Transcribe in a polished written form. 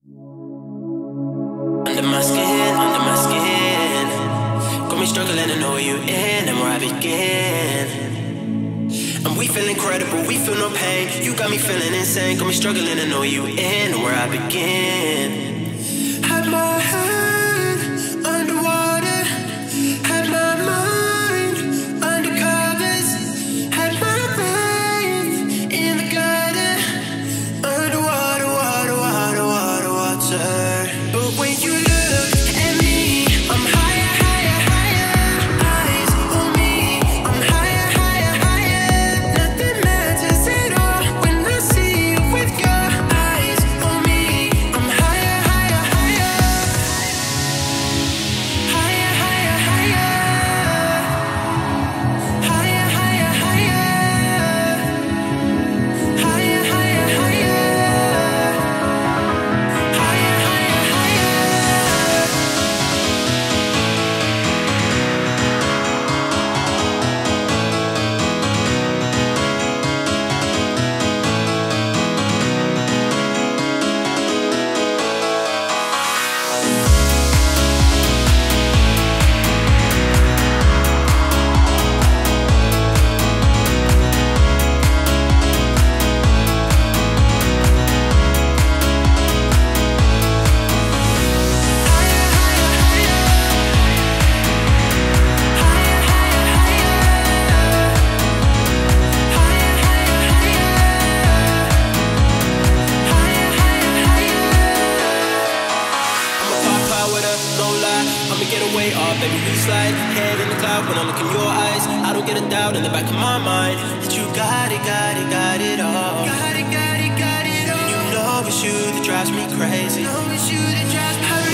Under my skin, under my skin. Got me struggling to know where you in and where I begin. And we feel incredible, we feel no pain. You got me feeling insane. Got me struggling to know where you in and where I begin. Had my head underwater, had my mind under covers, had my faith in the garden, underwater, water, water, water, water. But when you look at me, I'm higher, higher, higher. Eyes on me, I'm higher, higher, higher. Nothing matters at all when I see you with your eyes on me. I'm higher, higher, higher. Higher, higher, higher. Higher, higher, higher. Higher, higher, higher. Higher, higher, higher. Baby, we slide, head in the cloud when I look in your eyes. I don't get a doubt in the back of my mind that you got it, got it, got it all. Got it, got it, got it all. And you know it's you that drives me crazy. Know it's you that drives me crazy.